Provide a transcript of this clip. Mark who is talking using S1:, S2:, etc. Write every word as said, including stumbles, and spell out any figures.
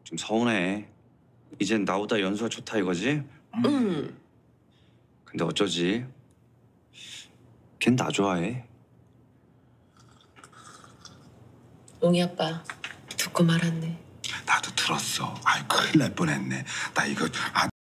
S1: 좀 서운해. 이젠 나보다 연수가 좋다 이거지?
S2: 응.
S1: 근데 어쩌지? 걘 나 좋아해.
S2: 웅이 아빠 듣고 말았네.
S3: 나도 들었어. 아이 큰일 날 뻔했네. 나 이거 아.